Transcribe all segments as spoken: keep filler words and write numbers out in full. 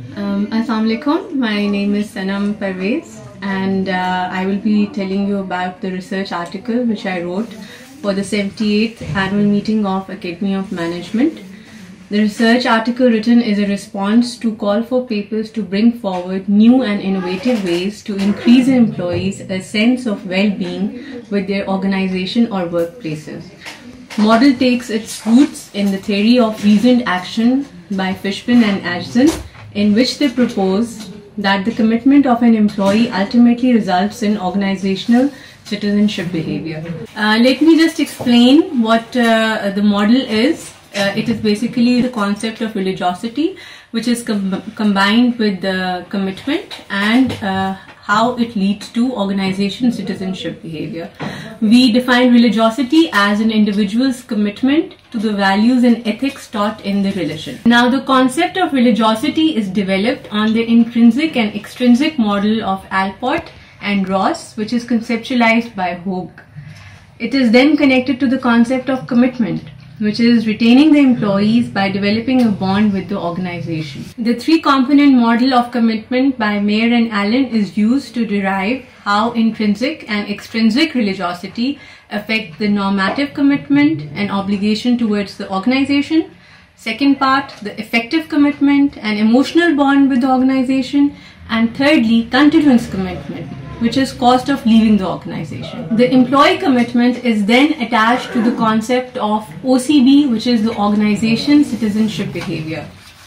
Um, Assalamu alaikum. My name is Sanam Parvez, and uh, I will be telling you about the research article which I wrote for the seventy-eighth annual meeting of Academy of Management. The research article written is a response to call for papers to bring forward new and innovative ways to increase employees a sense of well-being with their organization or workplaces. Model takes its roots in the theory of reasoned action by Fishman and Ashton, in which they propose that the commitment of an employee ultimately results in organizational citizenship behavior. Uh, let me just explain what uh, the model is. Uh, it is basically the concept of religiosity, which is com combined with the commitment and uh, how it leads to organization citizenship behavior. We define religiosity as an individual's commitment to the values and ethics taught in the religion. Now, the concept of religiosity is developed on the intrinsic and extrinsic model of Alport and Ross, which is conceptualized by Hogue. It is then connected to the concept of commitment, which is retaining the employees by developing a bond with the organization. The three-component model of commitment by Mayer and Allen is used to derive how intrinsic and extrinsic religiosity affect the normative commitment and obligation towards the organization. Second part, the effective commitment and emotional bond with the organization. And thirdly, continuous commitment, which is cost of leaving the organization. The employee commitment is then attached to the concept of O C B, which is the organization citizenship behavior.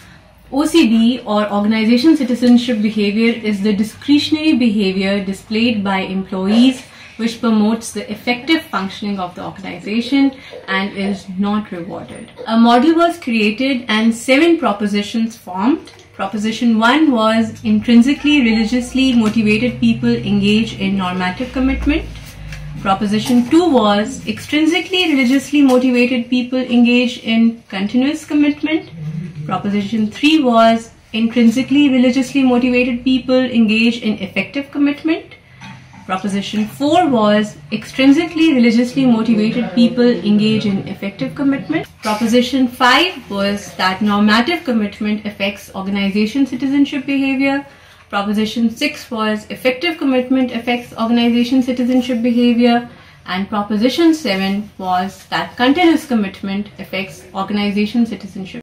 O C B, or organization citizenship behavior, is the discretionary behavior displayed by employees which promotes the effective functioning of the organization and is not rewarded. A model was created and seven propositions formed. Proposition one was intrinsically religiously motivated people engage in normative commitment. Proposition two was extrinsically religiously motivated people engage in continuous commitment. Proposition three was intrinsically religiously motivated people engage in effective commitment. Proposition four was extrinsically religiously motivated people engage in effective commitment. Proposition five was that normative commitment affects organization citizenship behavior. Proposition six was effective commitment affects organization citizenship behavior. And Proposition seven was that continuous commitment affects organization citizenship